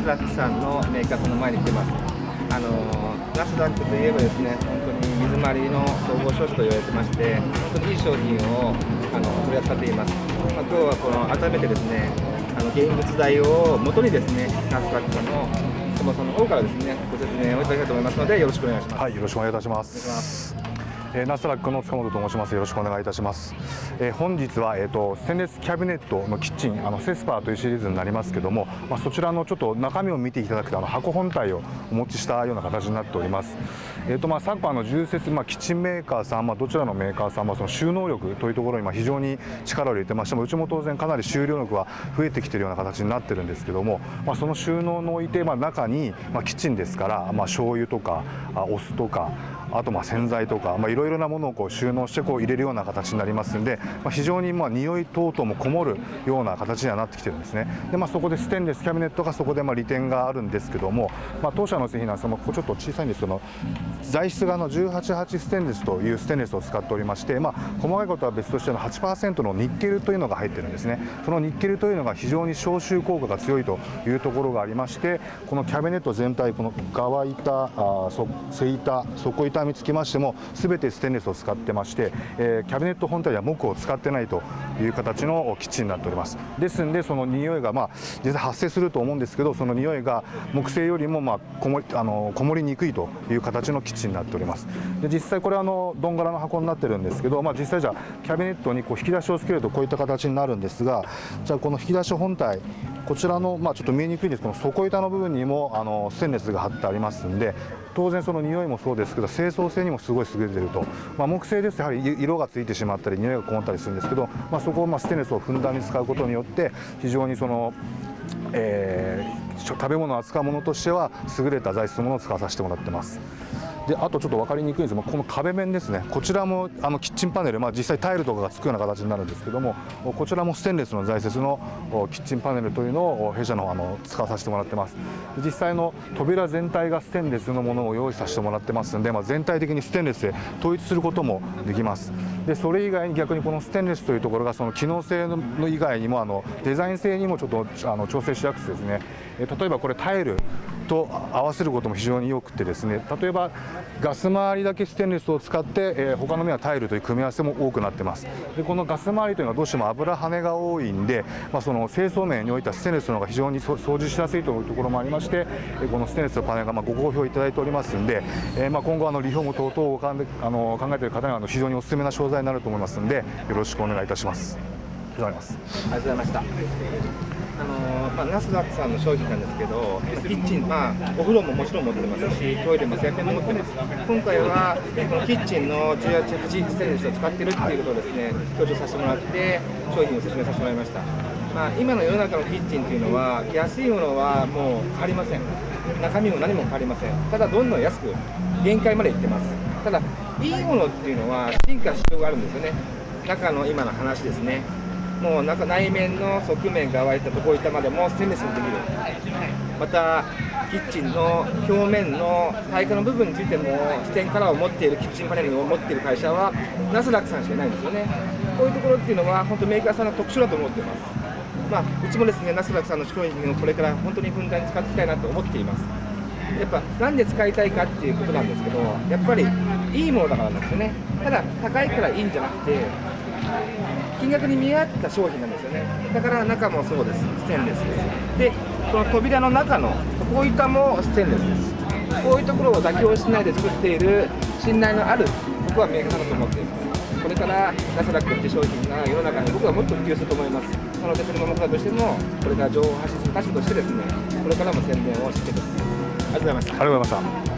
スダックさんのメーカーさんの前に来てます。ナスダックといえばですね、本当に水回りの総合商社と言われてまして、本当にいい商品を取り扱っています。今日は改めてですね、現物材を元にですね、ナスダックさんのそもそもの方からですね、ご説明をいただきたいと思いますので、よろしくお願いします。 はい、よろしくお願いいたします。ナスダックの塚本と申します。よろしくお願いいたします。本日はステンレスキャビネットのキッチンセスパーというシリーズになりますけども、そちらのちょっと中身を見ていただくと箱本体をお持ちしたような形になっております。昨今重設キッチンメーカーさん、どちらのメーカーさんもその収納力というところに非常に力を入れてましても、うちも当然かなり収納力は増えてきているような形になってるんですけども、その収納において中にキッチンですから醤油とかお酢とか、あと洗剤とかいろいろなものを収納して入れるような形になりますんで、非常に匂い等々もこもるような形にはなってきてるんですね。でそこでステンレスキャビネットがそこで利点があるんですけども、当社の製品なんですが、ここちょっと小さいんですけど、材質が188ステンレスというステンレスを使っておりまして、細かいことは別として8% のニッケルというのが入ってるんですね。そのニッケルというのが非常に消臭効果が強いというところがありまして、このキャビネット全体、この側板、背板、底板につきましても全てステンレスを使ってまして、キャビネット本体は木を使ってないという形のキッチンになっております。ですんでその匂いが実際発生すると思うんですけど、その匂いが木製よりもこもりにくいという形のキッチンになっております。で実際これドンガラの箱になってるんですけど、実際じゃあキャビネットに引き出しをつけるとこういった形になるんですが、じゃあこの引き出し本体、こちらのちょっと見えにくいんですけど、底板の部分にもステンレスが貼ってありますんで、当然その匂いもそうですけど清掃性にもすごい優れていると。木製ですとやはり色がついてしまったり匂いがこもったりするんですけど、そこをステンレスをふんだんに使うことによって非常に食べ物を扱うものとしては優れた材質のものを使わさせてもらってます。であとちょっと分かりにくいんですが、この壁面ですね、こちらもキッチンパネル、実際タイルとかがつくような形になるんですけども、こちらもステンレスの材質のキッチンパネルというのを弊社の使わさせてもらってます。実際の扉全体がステンレスのものを用意させてもらってますんで、全体的にステンレスで統一することもできます。でそれ以外に逆にこのステンレスというところがその機能性の以外にもデザイン性にもちょっと調整しやすくてですね、例えばこれタイルと合わせることも非常によくてですね、例えばガス周りだけステンレスを使って、他の面はタイルという組み合わせも多くなってます。でこのガス周りというのはどうしても油跳ねが多いんで、その清掃面においてはステンレスの方が非常に掃除しやすいというところもありまして、このステンレスのパネルがご好評いただいておりますんで、今後リフォーム等々を考えている方には非常にお勧めな商材になると思いますので、よろしくお願いいたします。ありがとうございます。 ありがとうございました。ナスダックさんの商品なんですけど、キッチン、お風呂ももちろん持ってますし、トイレも洗面も持ってます。今回はこのキッチンの188ステンレスを使っているっていうことをですね、強調させてもらって商品を説明させてもらいました。今の世の中のキッチンっていうのは安いものはもう変わりません。中身も何も変わりません。ただどんどん安く限界までいってます。ただいいものっていうのは進化しようがあるんですよね。中の今の話ですね。もう内面の側面が湧いたところ板までもステンレスにできる。またキッチンの表面の耐火の部分についてもステンカラーを持っているキッチンパネルを持っている会社はナスダックさんしかいないんですよね。こういうところっていうのは本当メーカーさんの特徴だと思っています。うちもですねナスダックさんの商品をこれから本当にふんだんに使っていきたいなと思っています。やっぱなんで使いたいかっていうことなんですけど、やっぱりいいものだからなんですよね。ただ高いからいいんじゃなくて金額に見合った商品なんですよね。だから中もそうです、ステンレスです。でこの扉の中の底板もステンレスです。こういうところを妥協しないで作っている信頼のある僕はメーカーさんだと思っています。これからナスダックっていう商品が世の中に僕はもっと普及すると思います。なのでそれも僕らとしてもこれから情報を発信する立場としてですね、これからも宣伝をしていきます。ありがとうございました。 ありがとうございました。